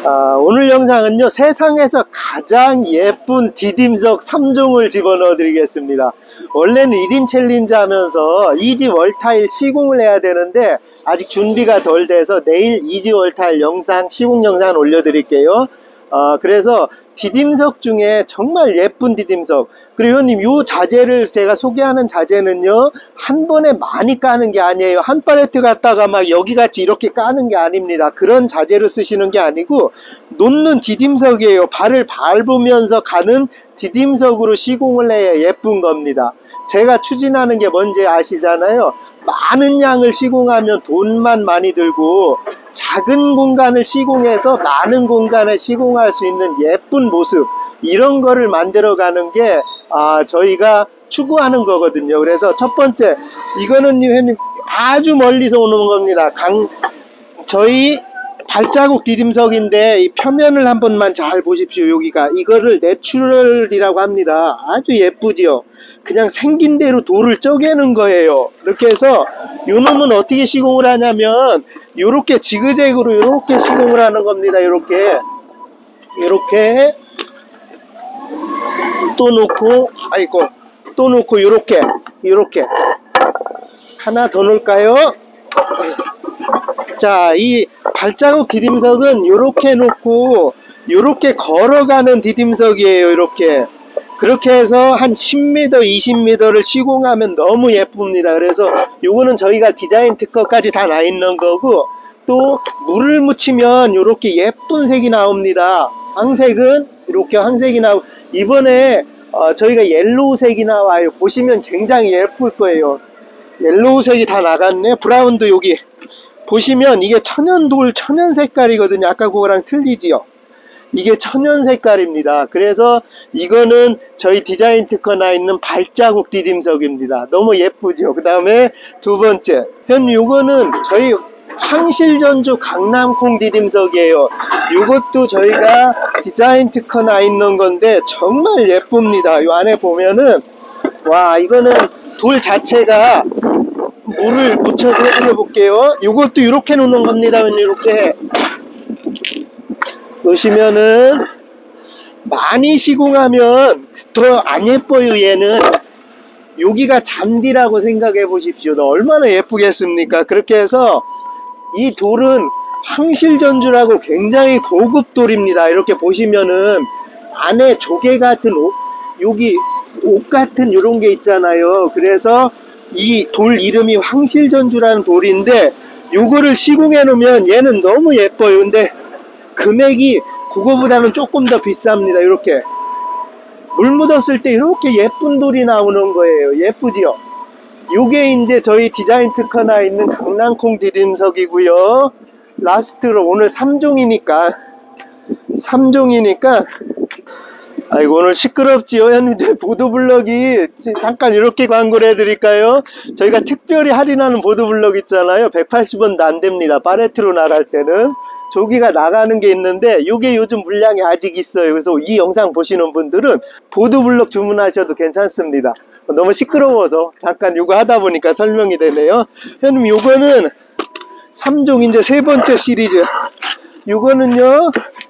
오늘 영상은요, 세상에서 가장 예쁜 디딤석 3종을 집어넣어 드리겠습니다. 원래는 1인 챌린지 하면서 이지 월타일 시공을 해야 되는데 아직 준비가 덜 돼서 내일 이지 월타일 영상, 시공 영상을 올려 드릴게요. 그래서 디딤석 중에 정말 예쁜 디딤석, 그리고 형님 요 자재를 제가 소개하는 자재는요 한 번에 많이 까는 게 아니에요. 한 팔레트 갖다가 막 여기같이 이렇게 까는 게 아닙니다. 그런 자재를 쓰시는 게 아니고 놓는 디딤석이에요. 발을 밟으면서 가는 디딤석으로 시공을 해야 예쁜 겁니다. 제가 추진하는 게 뭔지 아시잖아요. 많은 양을 시공하면 돈만 많이 들고 작은 공간을 시공해서 많은 공간을 시공할 수 있는 예쁜 모습, 이런 거를 만들어 가는 게 저희가 추구하는 거거든요. 그래서 첫 번째, 이거는 아주 멀리서 오는 겁니다. 저희 발자국 디딤석인데 이 표면을 한 번만 잘 보십시오. 여기가 이거를 내추럴이라고 합니다. 아주 예쁘지요. 그냥 생긴 대로 돌을 쪼개는 거예요. 이렇게 해서 요 놈은 어떻게 시공을 하냐면 요렇게 지그재그로 요렇게 시공을 하는 겁니다. 요렇게 또 놓고, 또 놓고 요렇게 하나 더 놓을까요? 자, 이 발자국 디딤석은 요렇게 놓고 요렇게 걸어가는 디딤석이에요. 그렇게 해서 한 10m, 20m를 시공하면 너무 예쁩니다. 그래서 요거는 저희가 디자인 특허까지 다 나 있는 거고, 또 물을 묻히면 요렇게 예쁜 색이 나옵니다. 황색은 이렇게 황색이 나오고, 이번에 저희가 옐로우색이 나와요. 보시면 굉장히 예쁠 거예요. 옐로우색이 다 나갔네. 브라운도 여기 보시면 이게 천연돌, 천연 색깔이거든요. 아까 그거랑 틀리지요. 이게 천연 색깔입니다. 그래서 이거는 저희 디자인 특허 나 있는 발자국 디딤석입니다. 너무 예쁘죠. 그 다음에 두 번째, 요거는 저희 황실전주 강남콩 디딤석이에요. 이것도 저희가 디자인 특허 나 있는 건데 정말 예쁩니다. 이 안에 보면은, 와, 이거는 돌 자체가 물을 묻혀서 해드려 볼게요. 이것도 이렇게 놓는 겁니다. 이렇게 놓으시면은 많이 시공하면 더 안 예뻐요. 얘는 여기가 잔디라고 생각해 보십시오. 얼마나 예쁘겠습니까? 그렇게 해서 이 돌은 황실전주라고 굉장히 고급 돌입니다. 이렇게 보시면은 안에 조개 같은 여기 옷 같은 이런 게 있잖아요. 그래서 이 돌 이름이 황실전주라는 돌인데, 요거를 시공해 놓으면 얘는 너무 예뻐요. 근데 금액이 그거보다는 조금 더 비쌉니다. 이렇게 물 묻었을 때 이렇게 예쁜 돌이 나오는 거예요. 예쁘지요? 요게 이제 저희 디자인 특허 나 있는 강낭콩 디딤석이고요. 라스트로 오늘 3종이니까 아이고, 오늘 시끄럽지요? 현재 보도블럭이 잠깐 이렇게 광고를 해드릴까요? 저희가 특별히 할인하는 보도블럭 있잖아요. 180원도 안 됩니다. 파레트로 나갈 때는. 조기가 나가는 게 있는데 요게 요즘 물량이 아직 있어요. 그래서 이 영상 보시는 분들은 보도블럭 주문하셔도 괜찮습니다. 너무 시끄러워서 잠깐 요거 하다 보니까 설명이 되네요. 현님 요거는 3종 이제 세 번째 시리즈. 요거는요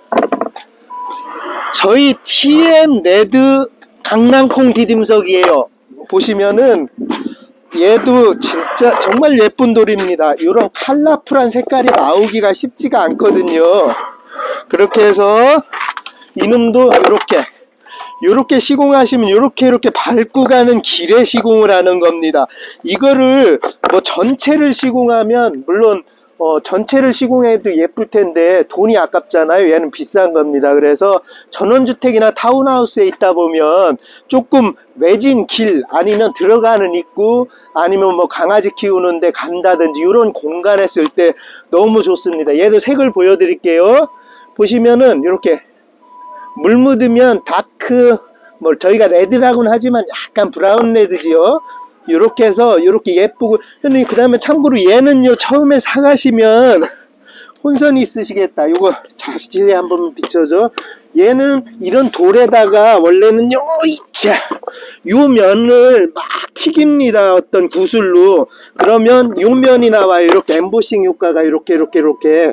저희 TM 레드 강낭콩 디딤석이에요. 보시면은 얘도 진짜 정말 예쁜 돌입니다. 이런 컬러풀한 색깔이 나오기가 쉽지가 않거든요. 그렇게 해서 이놈도 이렇게 시공하시면 이렇게 밟고 가는 길에 시공을 하는 겁니다. 이거를 뭐 전체를 시공하면 물론 전체를 시공해도 예쁠 텐데 돈이 아깝잖아요. 얘는 비싼 겁니다. 그래서 전원주택이나 타운하우스에 있다 보면 조금 외진 길, 아니면 들어가는 입구, 아니면 뭐 강아지 키우는데 간다든지 이런 공간에 쓸 때 너무 좋습니다. 얘도 색을 보여드릴게요. 보시면은 이렇게 물 묻으면 다크, 뭐 저희가 레드라고는 하지만 약간 브라운 레드지요. 이렇게 해서 이렇게 예쁘고, 형님 그 다음에 참고로 얘는요 처음에 사가시면 혼선이 있으시겠다. 요거 자세히 한번 비춰줘. 얘는 이런 돌에다가 원래는요 요 면을 막 튀깁니다. 어떤 구슬로. 그러면 요 면이 나와요. 이렇게 엠보싱 효과가 이렇게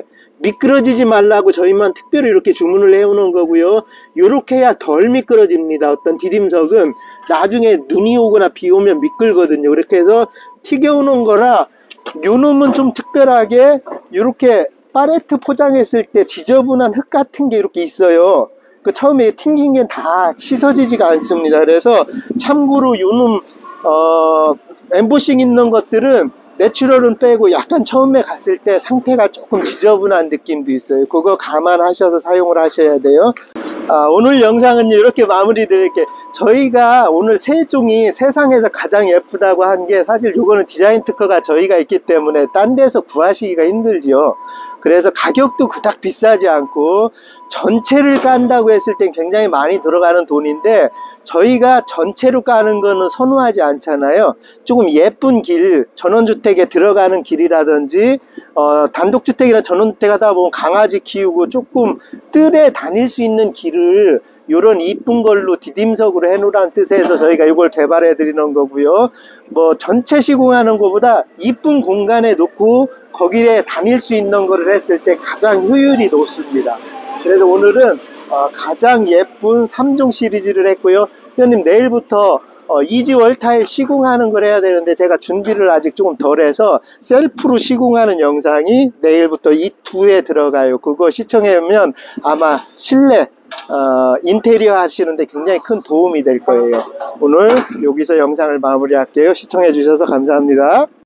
미끄러지지 말라고 저희만 특별히 이렇게 주문을 해오는 거고요. 이렇게 해야 덜 미끄러집니다. 어떤 디딤석은 나중에 눈이 오거나 비 오면 미끌거든요. 그렇게 해서 튀겨오는 거라 요 놈은 좀 특별하게 이렇게 팔레트 포장했을 때 지저분한 흙 같은 게 이렇게 있어요. 그 처음에 튕긴 게 다 씻어지지가 않습니다. 그래서 참고로 요놈 엠보싱 있는 것들은 내추럴은 빼고 약간 처음에 갔을 때 상태가 조금 지저분한 느낌도 있어요. 그거 감안하셔서 사용을 하셔야 돼요. 오늘 영상은 이렇게 마무리 드릴게요. 저희가 오늘 세 종이 세상에서 가장 예쁘다고 한 게 사실 요거는 디자인 특허가 저희가 있기 때문에 딴 데서 구하시기가 힘들지요. 그래서 가격도 그닥 비싸지 않고 전체를 깐다고 했을 땐 굉장히 많이 들어가는 돈인데 저희가 전체로 까는 거는 선호하지 않잖아요. 조금 예쁜 길, 전원주택에 들어가는 길이라든지 단독주택이나 전원주택 하다 보면 강아지 키우고 조금 뜰에 다닐 수 있는 길을 요런 이쁜 걸로 디딤석으로 해놓으라는 뜻에서 저희가 이걸 개발해 드리는 거고요. 뭐 전체 시공하는 것보다 이쁜 공간에 놓고 거기에 다닐 수 있는 거를 했을 때 가장 효율이 높습니다. 그래서 오늘은 가장 예쁜 3종 시리즈를 했고요. 회원님 내일부터 이지 월타일 시공하는 걸 해야 되는데 제가 준비를 아직 조금 덜해서 셀프로 시공하는 영상이 내일부터 이 2에 들어가요. 그거 시청해보면 아마 실내 인테리어 하시는데 굉장히 큰 도움이 될 거예요. 오늘 여기서 영상을 마무리할게요. 시청해 주셔서 감사합니다.